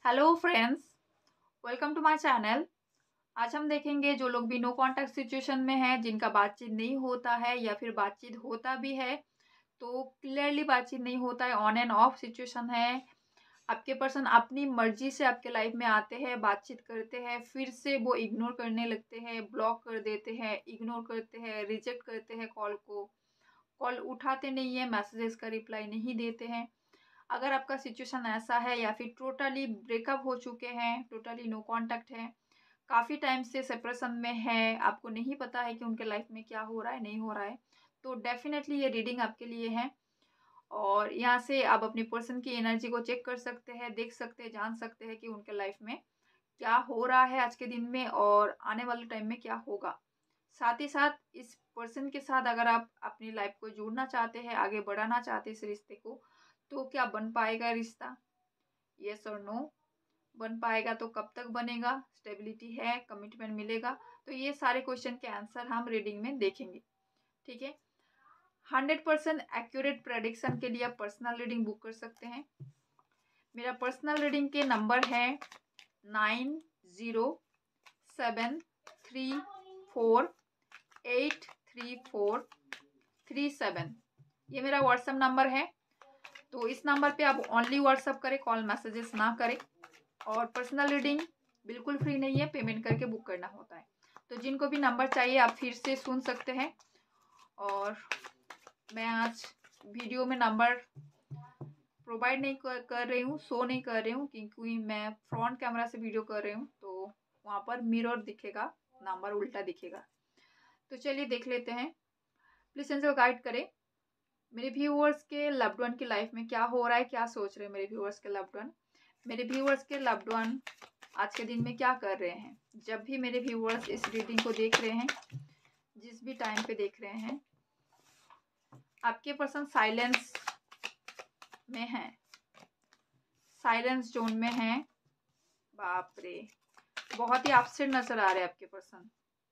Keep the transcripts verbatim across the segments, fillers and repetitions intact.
Hello friends, welcome to my channel. आज हम देखेंगे जो लोग भी नो कांटेक्ट सिचुएशन में हैं, जिनका बातचीत नहीं होता है या फिर बातचीत होता भी है तो क्लियरली बातचीत नहीं होता है, ऑन एंड ऑफ सिचुएशन है। आपके पर्सन अपनी मर्जी से आपके लाइफ में आते हैं, बातचीत करते हैं, फिर से वो इग्नोर करने लगते हैं, ब्लॉक कर देते हैं, इग्नोर करते हैं, रिजेक्ट करते हैं कॉल को, कॉल उठाते नहीं है, मैसेजेस का रिप्लाई नहीं देते हैं। अगर आपका सिचुएशन ऐसा है या फिर टोटली ब्रेकअप हो चुके हैं, टोटली नो कांटेक्ट है, काफ़ी टाइम से सेपरेशन में है, आपको नहीं पता है कि उनके लाइफ में क्या हो रहा है, नहीं हो रहा है, तो डेफिनेटली ये रीडिंग आपके लिए है। और यहाँ से आप अपनी पर्सन की एनर्जी को चेक कर सकते हैं, देख सकते हैं, जान सकते हैं कि उनके लाइफ में क्या हो रहा है आज के दिन में और आने वाले टाइम में क्या होगा। साथ ही साथ इस पर्सन के साथ अगर आप अपनी लाइफ को जोड़ना चाहते हैं, आगे बढ़ाना चाहते हैं इस रिश्ते को, तो क्या बन पाएगा रिश्ता? यस और नो। बन पाएगा तो कब तक बनेगा? स्टेबिलिटी है, कमिटमेंट मिलेगा? तो ये सारे क्वेश्चन के आंसर हम रीडिंग में देखेंगे। ठीक है, हंड्रेड परसेंट एक्यूरेट प्रेडिक्शन के लिए आप पर्सनल रीडिंग बुक कर सकते हैं। मेरा पर्सनल रीडिंग के नंबर है nine zero seven three four eight three four three seven. ये मेरा व्हाट्सएप नंबर है, तो इस नंबर पे आप ओनली व्हाट्सएप करें, कॉल मैसेजेस ना करें। और पर्सनल रीडिंग बिल्कुल फ्री नहीं है, पेमेंट करके बुक करना होता है। तो जिनको भी नंबर चाहिए आप फिर से सुन सकते हैं। और मैं आज वीडियो में नंबर प्रोवाइड नहीं कर रही हूँ, शो नहीं कर रही हूँ, क्योंकि मैं फ्रंट कैमरा से वीडियो कर रही हूँ, तो वहाँ पर मिरर दिखेगा, नंबर उल्टा दिखेगा। तो चलिए देख लेते हैं। प्लीज़ इनको गाइड करें। मेरे व्यूअर्स के लव्ड वन की लाइफ में क्या हो रहा है, क्या सोच रहे हैं मेरे व्यूअर्स के लव्ड वन, मेरे व्यूअर्स के लव्ड वन आज के दिन में क्या कर रहे हैं। जब भी मेरे व्यूअर्स इस रीडिंग को देख रहे हैं, जिस भी टाइम पे देख रहे हैं, आपके पर्सन साइलेंस में है, साइलेंस जोन में है। बाप रे, बहुत ही अपसेट नजर आ रहे हैं आपके पर्सन।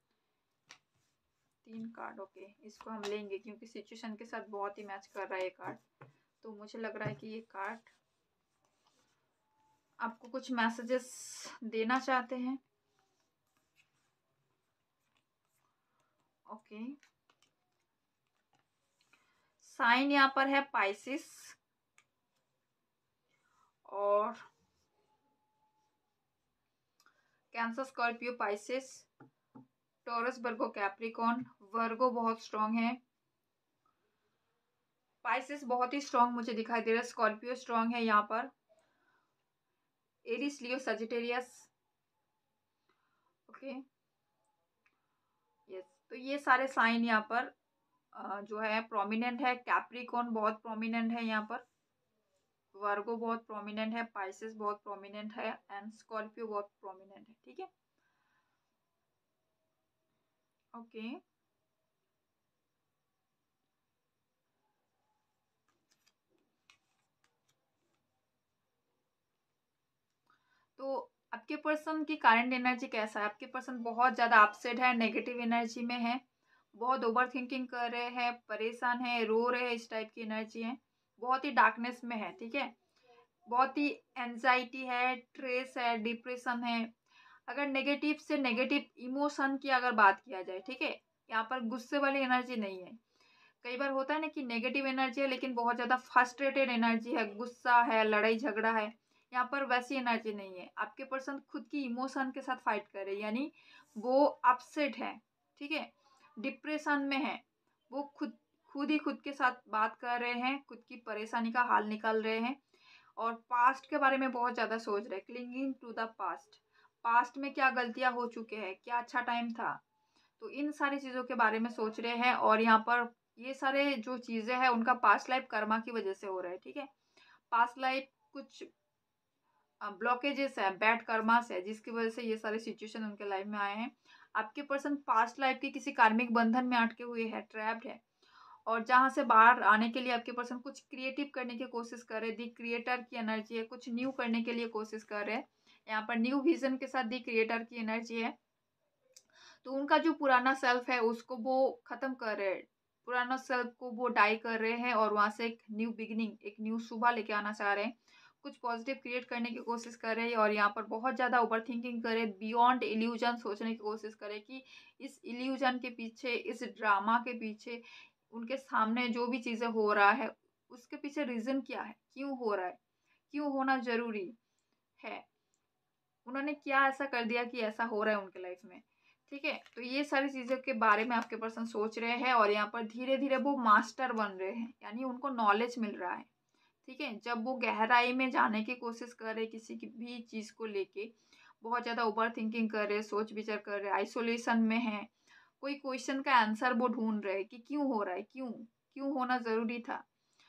तीन कार्ड, ओके, इसको हम लेंगे क्योंकि सिचुएशन के साथ बहुत ही मैच कर रहा है ये कार्ड। तो मुझे लग रहा है कि ये कार्ड आपको कुछ मैसेजेस देना चाहते हैं। ओके, साइन यहाँ पर है पाइसिस और Cancer, Scorpio, Pisces, Taurus, Virgo, Capricorn. Virgo बहुत स्ट्रांग है, पाइसिस बहुत ही स्ट्रांग मुझे दिखाई दे रहा है, स्कॉर्पियो स्ट्रांग है यहाँ पर, Aries, Leo, Sagittarius. Okay, yes, तो ये सारे साइन यहाँ पर जो है प्रोमिनेंट है। कैप्रिकॉन बहुत प्रोमिनेंट है यहाँ पर, वर्गो बहुत प्रोमिनेंट है, पाइसिस बहुत प्रोमिनेंट है एंड स्कॉर्पियो बहुत प्रोमिनेंट है। ठीक है, ओके, तो आपके पर्सन की करंट एनर्जी कैसा है? आपके पर्सन बहुत ज़्यादा अपसेट है, नेगेटिव एनर्जी में है, बहुत ओवर थिंकिंग कर रहे हैं, परेशान है, रो रहे हैं, इस टाइप की एनर्जी है, बहुत ही डार्कनेस में है। ठीक है, बहुत ही एंजाइटी है, ट्रेस है, डिप्रेशन है। अगर नेगेटिव से नेगेटिव इमोशन की अगर बात किया जाए, ठीक है, यहाँ पर गुस्से वाली एनर्जी नहीं है। कई बार होता है ना कि नेगेटिव एनर्जी है लेकिन बहुत ज़्यादा फ्रस्ट्रेटेड एनर्जी है, गुस्सा है, लड़ाई झगड़ा है। यहाँ पर वैसी एनर्जी नहीं है। आपके पर्सन खुद की इमोशन के साथ फाइट कर रहे हैं, यानी वो अपसेट है, ठीक है, डिप्रेशन में है, वो खुद खुद ही खुद के साथ बात कर रहे हैं, खुद की परेशानी का हाल निकाल रहे हैं और पास्ट के बारे में बहुत ज़्यादा सोच रहे हैं, clinging to the past. Past में क्या गलतियां हो चुके हैं, क्या अच्छा टाइम था, तो इन सारी चीज़ों के बारे में सोच रहे हैं। और यहाँ पर ये सारे जो चीज़ें हैं उनका पास्ट लाइफ कर्मा की वजह से हो रहा है। ठीक है, पास्ट लाइफ कुछ ब्लॉकेजेस है, बैड कर्मास है, जिसकी वजह से ये सारे सिचुएशन उनके लाइफ में आए हैं। आपके पर्सन पास्ट लाइफ के किसी कार्मिक बंधन में अटके हुए हैं, ट्रैप्ड है, और जहाँ से बाहर आने के लिए आपके पर्सन कुछ क्रिएटिव करने की कोशिश कर रहे हैं। दी क्रिएटर की एनर्जी है, कुछ न्यू करने के लिए कोशिश कर रहे हैं। यहाँ पर न्यू विजन के साथ दी क्रिएटर की एनर्जी है। तो उनका जो पुराना सेल्फ है उसको वो खत्म कर रहे हैं, पुराना सेल्फ को वो डाई कर रहे हैं और वहाँ से एक न्यू बिगिनिंग, एक न्यू सुबह लेके आना चाह रहे हैं। कुछ पॉजिटिव क्रिएट करने की कोशिश करे और यहाँ पर बहुत ज़्यादा ओवर थिंकिंग करे, बियॉन्ड इल्यूजन सोचने की कोशिश करे कि इस इल्यूजन के पीछे, इस ड्रामा के पीछे, उनके सामने जो भी चीज़ें हो रहा है उसके पीछे रीज़न क्या है, क्यों हो रहा है, क्यों होना ज़रूरी है, उन्होंने क्या ऐसा कर दिया कि ऐसा हो रहा है उनके लाइफ में। ठीक है, तो ये सारी चीज़ों के बारे में आपके पर्सन सोच रहे हैं और यहाँ पर धीरे धीरे वो मास्टर बन रहे हैं, यानी उनको नॉलेज मिल रहा है। ठीक है, जब वो गहराई में जाने की कोशिश कर रहे किसी की भी चीज़ को लेके, बहुत ज़्यादा ओवर थिंकिंग कर रहे, सोच विचार कर रहे, आइसोलेशन में है, कोई क्वेश्चन का आंसर वो ढूंढ रहे कि क्यों हो रहा है, क्यों क्यों होना ज़रूरी था।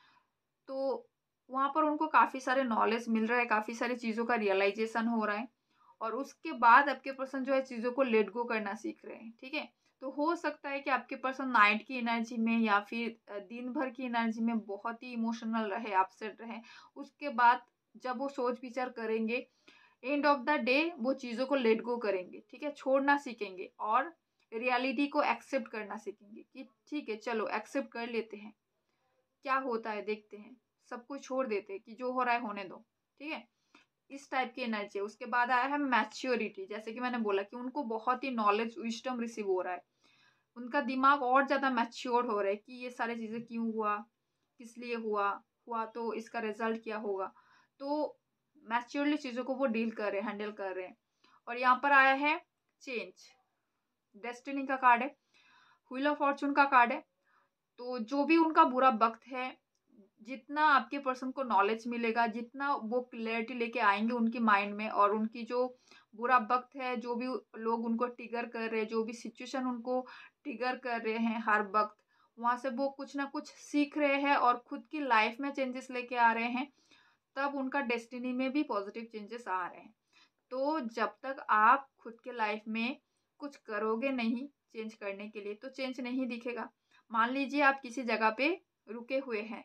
तो वहाँ पर उनको काफ़ी सारे नॉलेज मिल रहा है, काफ़ी सारी चीज़ों का रियलाइजेशन हो रहा है और उसके बाद आपके पर्सन जो है चीज़ों को लेट गो करना सीख रहे हैं। ठीक है, तो हो सकता है कि आपके पर्सन नाइट की एनर्जी में या फिर दिन भर की एनर्जी में बहुत ही इमोशनल रहे, अपसेट रहे। उसके बाद जब वो सोच विचार करेंगे, एंड ऑफ द डे वो चीज़ों को लेट गो करेंगे। ठीक है, छोड़ना सीखेंगे और रियलिटी को एक्सेप्ट करना सीखेंगे कि ठीक है चलो एक्सेप्ट कर लेते हैं, क्या होता है देखते हैं, सब कुछ छोड़ देते हैं कि जो हो रहा है होने दो। ठीक है, इस टाइप की एनर्जी है। उसके बाद आया है मैच्योरिटी, जैसे कि मैंने बोला कि उनको बहुत ही नॉलेज विजडम रिसीव हो रहा है, उनका दिमाग और ज़्यादा मैच्योर हो रहा है कि ये सारी चीज़ें क्यों हुआ, किस लिए हुआ हुआ तो इसका रिजल्ट क्या होगा। तो मैच्योरली चीज़ों को वो डील कर रहे हैं, हैंडल कर रहे हैं। और यहाँ पर आया है चेंज, डेस्टिनी का कार्ड है, व्हील ऑफ फॉर्चून का कार्ड है। तो जो भी उनका बुरा वक्त है, जितना आपके पर्सन को नॉलेज मिलेगा, जितना वो क्लैरिटी लेके आएंगे उनकी माइंड में, और उनकी जो बुरा वक्त है, जो भी लोग उनको ट्रिगर कर रहे हैं, जो भी सिचुएशन उनको ट्रिगर कर रहे हैं हर वक्त, वहाँ से वो कुछ ना कुछ सीख रहे हैं और खुद की लाइफ में चेंजेस लेके आ रहे हैं। तब उनका डेस्टिनी में भी पॉजिटिव चेंजेस आ रहे हैं। तो जब तक आप खुद के लाइफ में कुछ करोगे नहीं चेंज करने के लिए, तो चेंज नहीं दिखेगा। मान लीजिए आप किसी जगह पे रुके हुए हैं,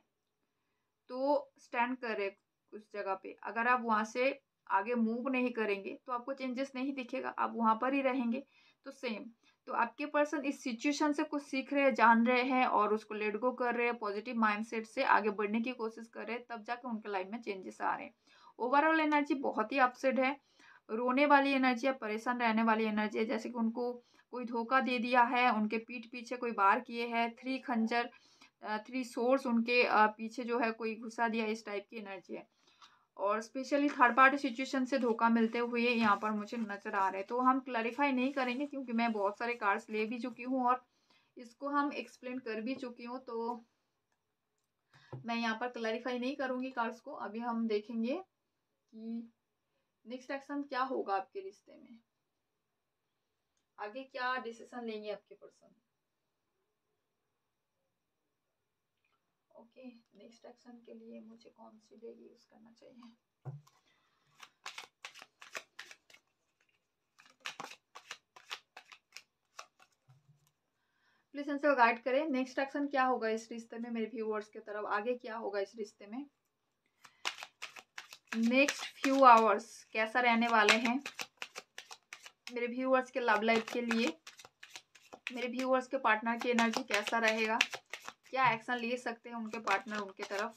तो स्टैंड कर रहे उस जगह पे, अगर आप वहाँ से आगे मूव नहीं करेंगे तो आपको चेंजेस नहीं दिखेगा, आप वहाँ पर ही रहेंगे। तो सेम, तो आपके पर्सन इस सिचुएशन से कुछ सीख रहे हैं, जान रहे हैं और उसको लेट गो कर रहे हैं, पॉजिटिव माइंडसेट से आगे बढ़ने की कोशिश कर रहे हैं, तब जाके उनके लाइफ में चेंजेस आ रहे हैं। ओवरऑल एनर्जी बहुत ही अपसेट है, रोने वाली एनर्जी है, परेशान रहने वाली एनर्जी है, जैसे कि उनको कोई धोखा दे दिया है, उनके पीठ पीछे कोई वार किए हैं, थ्री खंजर, थ्री सोर्स उनके पीछे जो है कोई घुसा दिया, इस टाइप की एनर्जी है। और स्पेशली थर्ड पार्टी सिचुएशन से धोखा मिलते हुए यहाँ पर मुझे नजर आ रहे हैं। तो हम क्लैरिफाई नहीं करेंगे क्योंकि मैं बहुत सारे कार्ड्स ले भी चुकी हूँ और इसको हम एक्सप्लेन कर भी चुकी हूँ, तो मैं यहाँ पर क्लैरिफाई नहीं करूँगी कार्ड्स को। अभी हम देखेंगे कि नेक्स्ट एक्शन क्या होगा आपके रिश्ते में, आगे क्या डिसीजन लेंगे आपके पर्सन। ओके, नेक्स्ट एक्शन के लिए मुझे कौन सी डेग यूज करना चाहिए। प्लीज आंसर गाइड करें, नेक्स्ट एक्शन क्या होगा इस रिश्ते में, मेरे व्यूअर्स की तरफ आगे क्या होगा इस रिश्ते में। नेक्स्ट फ्यू आवर्स कैसा रहने वाले हैं मेरे व्यूअर्स के लव लाइफ के लिए, मेरे व्यूअर्स के पार्टनर की एनर्जी कैसा रहेगा, क्या एक्शन ले सकते हैं उनके पार्टनर उनके तरफ।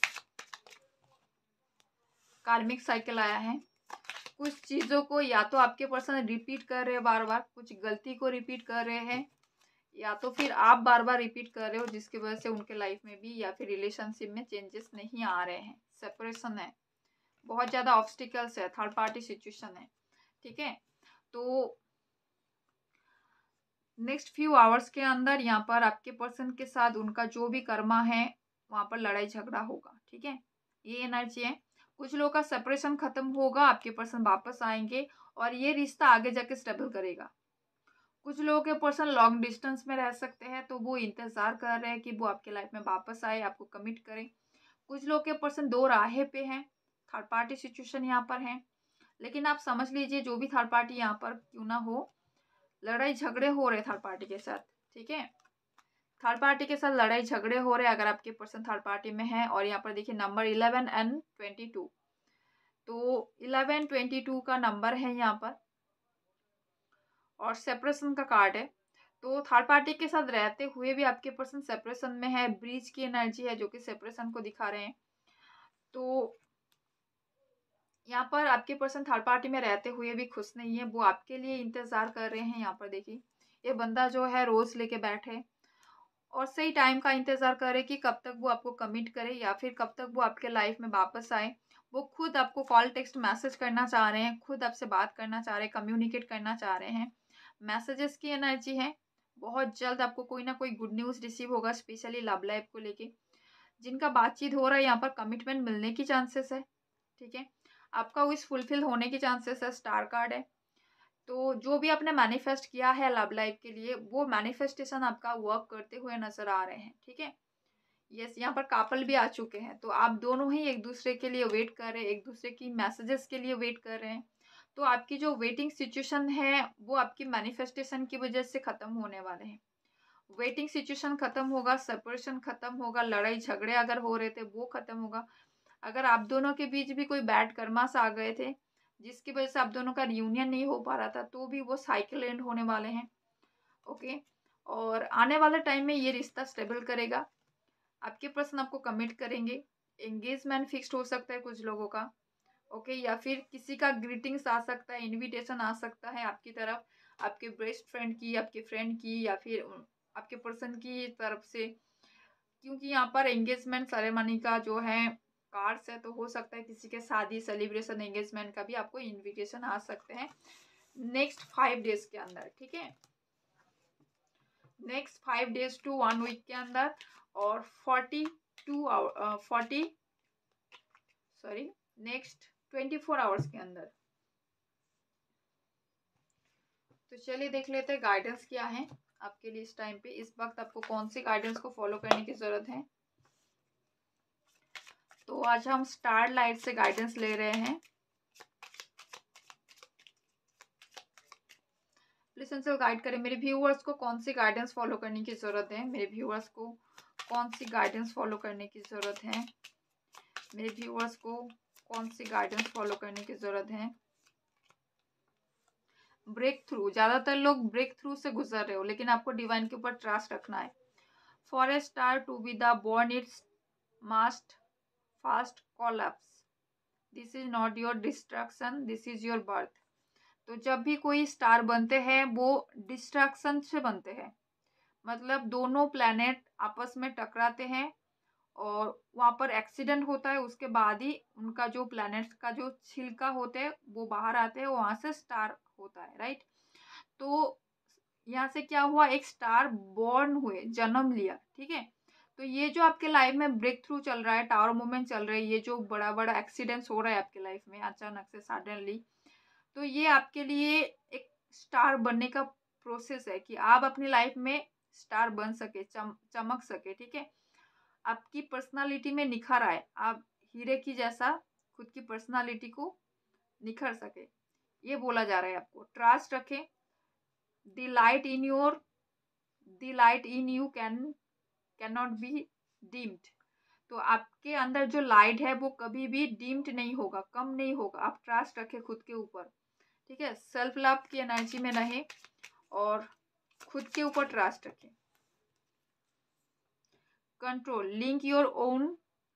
कार्मिक साइकिल आया है, कुछ चीज़ों को या तो आपके पर्सन रिपीट कर रहे हैं बार बार, कुछ गलती को रिपीट कर रहे हैं, या तो फिर आप बार बार रिपीट कर रहे हो जिसकी वजह से उनके लाइफ में भी या फिर रिलेशनशिप में चेंजेस नहीं आ रहे हैं। सेपरेशन है, बहुत ज़्यादा ऑब्स्टिकल्स है, थर्ड पार्टी सिचुएशन है। ठीक है, तो नेक्स्ट फ्यू आवर्स के अंदर यहाँ पर आपके पर्सन के साथ उनका जो भी कर्मा है वहाँ पर लड़ाई झगड़ा होगा। ठीक है, ये एनर्जी है। कुछ लोगों का सेपरेशन खत्म होगा, आपके पर्सन वापस आएंगे और ये रिश्ता आगे जाके स्टेबल करेगा। कुछ लोगों के पर्सन लॉन्ग डिस्टेंस में रह सकते हैं, तो वो इंतजार कर रहे हैं कि वो आपके लाइफ में वापस आए, आपको कमिट करें। कुछ लोग के पर्सन दो राहे पे हैं, थर्ड पार्टी सिचुएशन यहाँ पर है। लेकिन आप समझ लीजिए जो भी थर्ड पार्टी यहाँ पर क्यों ना हो, लड़ाई झगड़े हो रहे थर्ड पार्टी के साथ। ठीक है, थर्ड पार्टी के साथ लड़ाई झगड़े हो रहे अगर आपके पर्सन थर्ड पार्टी में है। और यहाँ पर देखिए number eleven and twenty two, तो इलेवन ट्वेंटी टू का नंबर है यहाँ पर और सेपरेशन का कार्ड है। तो थर्ड पार्टी के साथ रहते हुए भी आपके पर्सन सेपरेशन में है, ब्रीच की एनर्जी है जो कि सेपरेशन को दिखा रहे हैं। तो यहाँ पर आपके पर्सन थर्ड पार्टी में रहते हुए भी खुश नहीं है, वो आपके लिए इंतजार कर रहे हैं। यहाँ पर देखिए ये बंदा जो है रोज लेके बैठे और सही टाइम का इंतजार करे कि कब तक वो आपको कमिट करे या फिर कब तक वो आपके लाइफ में वापस आए। वो खुद आपको कॉल टेक्स्ट मैसेज करना चाह रहे हैं, खुद आपसे बात करना चाह रहे हैं, कम्युनिकेट करना चाह रहे हैं। मैसेजेस की एनर्जी है, बहुत जल्द आपको कोई ना कोई गुड न्यूज़ रिसीव होगा, स्पेशली लव लाइफ को लेके। जिनका बातचीत हो रहा है यहाँ पर कमिटमेंट मिलने की चांसेस है, ठीक है। आपका विश फुलफिल होने की चांसेस है, स्टार कार्ड है। तो जो भी आपने मैनिफेस्ट किया है लव लाइफ के लिए, वो मैनिफेस्टेशन आपका वर्क करते हुए नजर आ रहे हैं, ठीक है। यस, यहाँ पर कपल भी आ चुके हैं, तो आप दोनों ही एक दूसरे के लिए वेट कर रहे हैं, एक दूसरे की मैसेजेस के लिए वेट कर रहे हैं। तो आपकी जो वेटिंग सिचुएशन है वो आपकी मैनिफेस्टेशन की वजह से खत्म होने वाले हैं। वेटिंग सिचुएशन खत्म होगा, सेपरेशन खत्म होगा, लड़ाई झगड़े अगर हो रहे थे वो खत्म होगा। अगर आप दोनों के बीच भी कोई बैड कर्मास आ गए थे जिसकी वजह से आप दोनों का रियूनियन नहीं हो पा रहा था, तो भी वो साइकिल एंड होने वाले हैं, ओके। और आने वाले टाइम में ये रिश्ता स्टेबल करेगा, आपके पर्सन आपको कमिट करेंगे, एंगेजमेंट फिक्स्ड हो सकता है कुछ लोगों का, ओके। या फिर किसी का ग्रीटिंग्स आ सकता है, इनविटेशन आ सकता है आपकी तरफ, आपके बेस्ट फ्रेंड की, आपके फ्रेंड की, या फिर आपके पर्सन की तरफ से। क्योंकि यहाँ पर एंगेजमेंट सेरेमनी का जो है कार्ड्स है, तो हो सकता है किसी के शादी सेलिब्रेशन एंगेजमेंट का भी आपको इनविटेशन आ सकते हैं नेक्स्ट फाइव डेज के अंदर, ठीक है। Next five days to one week के अंदर और forty two hour forty sorry next twenty four hours के अंदर। तो चलिए देख लेते हैं गाइडेंस क्या है आपके लिए इस टाइम पे, इस वक्त आपको कौन सी गाइडेंस को फॉलो करने की जरूरत है। तो आज हम स्टार लाइट से गाइडेंस ले रहे हैं। प्लीज आंसर गाइड करें मेरे व्यूअर्स को कौन सी गाइडेंस फॉलो करने की जरूरत है, मेरे व्यूअर्स को कौन सी गाइडेंस फॉलो करने की जरूरत है, मेरे व्यूअर्स को कौन सी गाइडेंस फॉलो करने की जरूरत है। ब्रेक थ्रू, ज्यादातर लोग ब्रेक थ्रू से गुजर रहे हो, लेकिन आपको डिवाइन के ऊपर ट्रस्ट रखना है। For a star to be the born it's must fast collapse, this is not your destruction, this is your birth. तो जब भी कोई स्टार बनते हैं वो डिस्ट्रैक्शन से बनते हैं, मतलब दोनों प्लैनेट आपस में टकराते हैं और वहाँ पर एक्सीडेंट होता है, उसके बाद ही उनका जो प्लैनेट्स का जो छिलका होते हैं वो बाहर आते हैं, वहाँ से स्टार होता है, राइट। तो यहाँ से क्या हुआ, एक स्टार बॉर्न हुए, जन्म लिया, ठीक है। तो ये जो आपके लाइफ में ब्रेक थ्रू चल रहा है, टावर मूवमेंट चल रहा है, ये जो बड़ा बड़ा एक्सीडेंट्स हो रहा है आपके लाइफ में अचानक से सडनली, तो ये आपके लिए एक स्टार बनने का प्रोसेस है कि आप अपनी लाइफ में स्टार बन सके, चम चमक सके, ठीक है। आपकी पर्सनालिटी में निखार आए, आप हीरे की जैसा खुद की पर्सनालिटी को निखर सके, ये बोला जा रहा है आपको। ट्रस्ट रखें, the light in your the light in you can can not be dimmed. तो आपके अंदर जो लाइट है वो कभी भी डीम्ड नहीं होगा, कम नहीं होगा। आप ट्रस्ट रखें खुद के ऊपर, ठीक है। सेल्फ लव की एनर्जी में रहें और खुद के ऊपर ट्रस्ट रखें। Control, link your own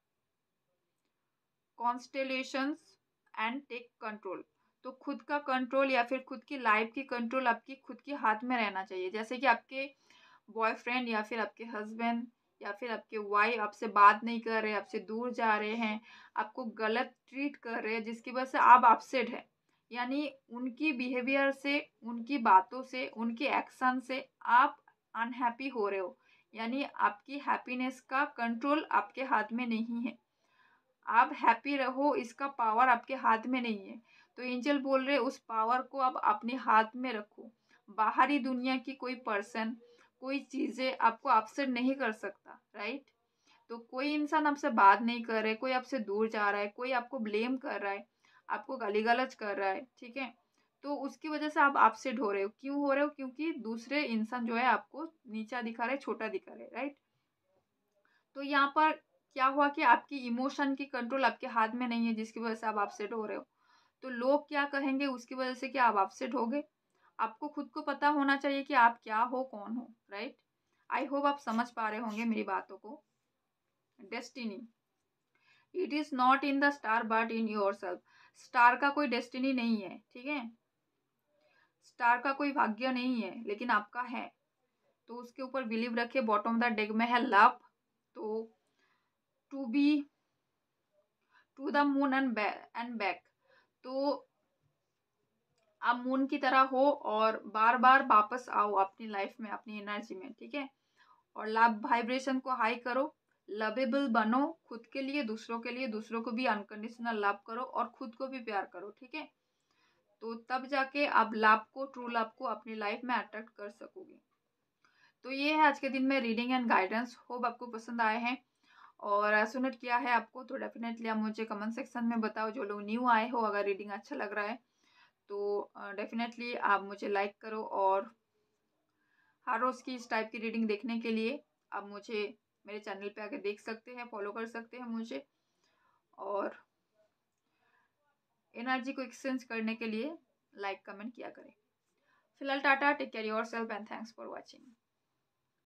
constellations and take control. तो खुद का कंट्रोल या फिर खुद की लाइफ की कंट्रोल आपकी खुद के हाथ में रहना चाहिए। जैसे कि आपके बॉयफ्रेंड या फिर आपके हस्बैंड या फिर आपके वाइफ आपसे बात नहीं कर रहे, आपसे दूर जा रहे हैं, आपको गलत ट्रीट कर रहे हैं, जिसकी वजह से आप अपसेट है, यानी उनकी बिहेवियर से, उनकी बातों से, उनके एक्शन से आप अनहैप्पी हो रहे हो, यानी आपकी हैप्पीनेस का कंट्रोल आपके हाथ में नहीं है। आप हैप्पी रहो, इसका पावर आपके हाथ में नहीं है। तो एंजल बोल रहे उस पावर को आप अपने हाथ में रखो। बाहरी दुनिया की कोई पर्सन, कोई चीजें आपको अपसेट नहीं कर सकता, राइट। तो कोई इंसान आपसे बात नहीं कर रहा है, कोई आपसे दूर जा रहा है, कोई आपको ब्लेम कर रहा है, आपको गाली गलौज कर रहा है, ठीक है। तो उसकी वजह से आप अपसेट हो रहे हो। क्यों हो रहे हो? क्योंकि दूसरे इंसान जो है आपको नीचा दिखा रहे, छोटा दिखा रहे, राइट। तो यहाँ पर क्या हुआ कि आपकी इमोशन की कंट्रोल आपके हाथ में नहीं है, जिसकी वजह से आप अपसेट हो रहे हो। तो लोग क्या कहेंगे उसकी वजह से क्या आप अपसेट हो गए? आपको खुद को पता होना चाहिए कि आप क्या हो, कौन हो, राइट। आई होप आप समझ पा रहे होंगे मेरी बातों को। Destiny, it is not in the star but in yourself. Star का कोई डेस्टिनी नहीं है, ठीक है, स्टार का कोई भाग्य नहीं है, लेकिन आपका है, तो उसके ऊपर बिलीव रखिए। बॉटम ऑफ द डेक में है लव, तो to be to the moon and and back, तो आप मून की तरह हो और बार बार वापस आओ अपनी लाइफ में, अपनी एनर्जी में, ठीक है। और लव वाइब्रेशन को हाई करो, लवेबल बनो खुद के लिए, दूसरों के लिए, दूसरों को भी अनकंडीशनल लव करो और खुद को भी प्यार करो, ठीक है। तो तब जाके आप लव को, ट्रू लव को अपनी लाइफ में अट्रैक्ट कर सकोगे। तो ये है आज के दिन में रीडिंग एंड गाइडेंस। होप आपको पसंद आए हैं और रेजोनेट किया है आपको, तो डेफिनेटली आप मुझे कमेंट सेक्शन में बताओ। जो लोग न्यू आए हो, अगर रीडिंग अच्छा लग रहा है तो डेफिनेटली आप मुझे लाइक करो, और हर रोज़ की इस टाइप की रीडिंग देखने के लिए आप मुझे मेरे चैनल पे आके देख सकते हैं, फॉलो कर सकते हैं मुझे, और एनर्जी को एक्सचेंज करने के लिए लाइक कमेंट किया करें। फिलहाल tata, take care yourself and thanks for watching.